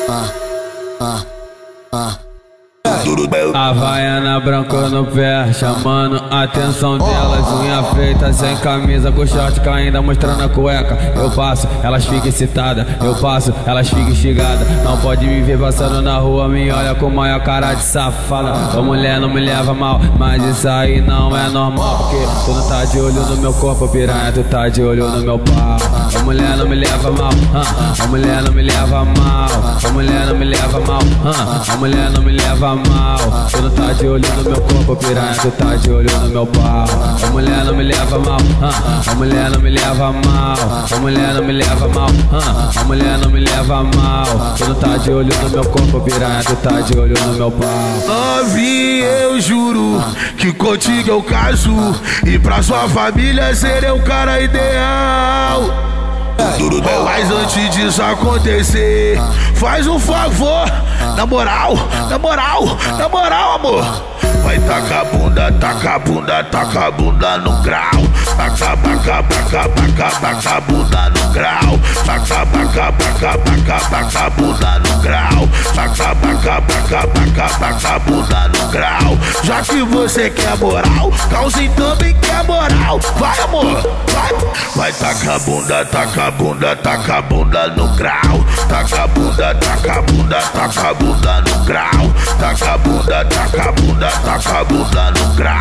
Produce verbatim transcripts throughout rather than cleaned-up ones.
ah, ah, ah. Havaiana branca no pé, chamando a atenção delas. Unha feita, sem camisa, com short caindo, mostrando a cueca. Eu passo, elas ficam excitadas. Eu passo, elas ficam instigadas. Não pode me ver passando na rua, me olha com maior cara de safada. Ô mulher, não me leva mal, mas isso aí não é normal. Porque tu não tá de olho no meu corpo, piranha, tu tá de olho no meu pau. Ô mulher, não me leva mal, ah. Ô mulher, não me leva mal. Ô mulher, não me leva mal, ah. Ô mulher, não me leva mal. Tu não tá de olho no meu corpo, piranha, tu tá de olho no meu pau. A mulher não me leva mal, ah. A mulher não me leva mal. A mulher não me leva mal, ah. A mulher não me leva mal. Tu não tá de olho no meu corpo, piranha, tu tá de olho no meu pau. Novinha, eu juro que contigo eu caso, e pra sua família serei o cara ideal. Mas antes disso acontecer, faz um favor, na moral, na moral, na moral, amor. Vai tacar a bunda, taca a bunda, taca a bunda no grau. Taca, taca, taca, taca, taca a bunda no grau. Taca, taca, taca, taca, taca a bunda no grau. Taca, taca, taca, taca, taca a bunda no grau. Já que você quer moral, Calzinho também quer moral. Vai, amor, vai. Vai tacar a bunda, taca a bunda, taca a bunda no grau. Taca a bunda, taca a bunda, taca a bunda no grau. Taca a bunda, taca a bunda, taca a bunda no grau.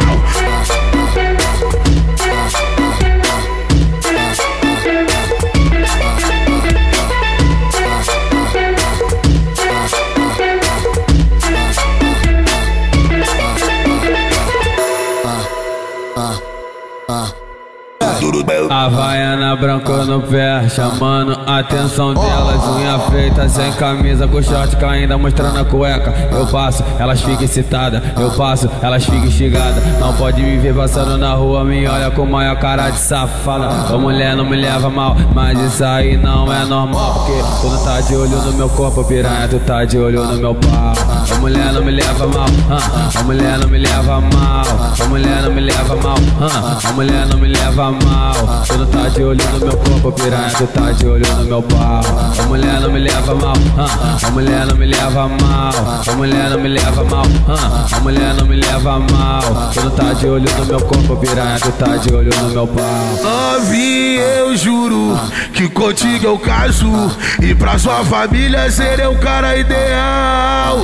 Havaiana branca no pé, chamando a atenção delas. Unha feita, sem camisa, com short caindo, mostrando a cueca. Eu passo, elas ficam excitadas. Eu passo, elas ficam instigadas. Não pode me ver passando na rua, me olha com maior cara de safada. Ô mulher, não me leva mal, mas isso aí não é normal. Porque tu não tá de olho no meu corpo, piranha, tu tá de olho no meu pau. Ô mulher, não me leva mal, ah. Ô mulher, não me leva mal. Ô mulher, não me leva mal, ah. Ô mulher, não me leva mal. Tu não tá de olho no meu corpo, piranha, tu tá de olho no meu pau. A mulher não me leva mal, ah. A mulher não me leva mal. A mulher não me leva mal, ah. A mulher não me leva mal. Tu não tá de olho no meu corpo, piranha, tu tá de olho no meu pau. Novinha, eu juro que contigo eu caso, e pra sua família serei o cara ideal.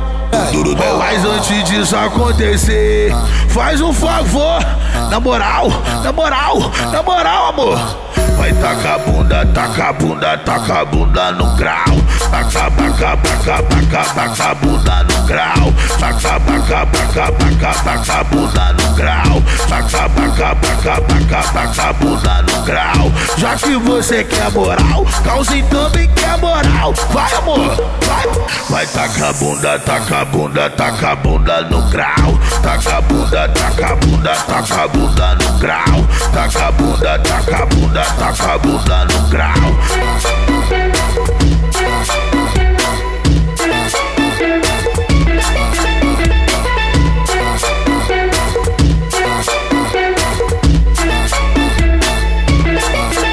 Mas antes disso acontecer, faz um favor, na moral, na moral, na moral, amor. Vai tacar a bunda, taca a bunda, taca a bunda no grau. Taca, taca, taca, taca, taca a bunda no grau. Taca, taca, taca, taca, taca a bunda no grau. Taca, taca, taca, taca, taca a bunda no grau. Já que você quer moral, Calzinho também quer moral. Vai, amor, vai. Vai tacar a bunda, taca a bunda, taca a bunda no grau. Taca a bunda, taca a bunda, taca a bunda no grau. Taca a bunda, taca a bunda, taca a bunda no grau.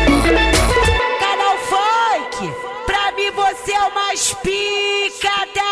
Canal Funk, pra mim você é o mais pica da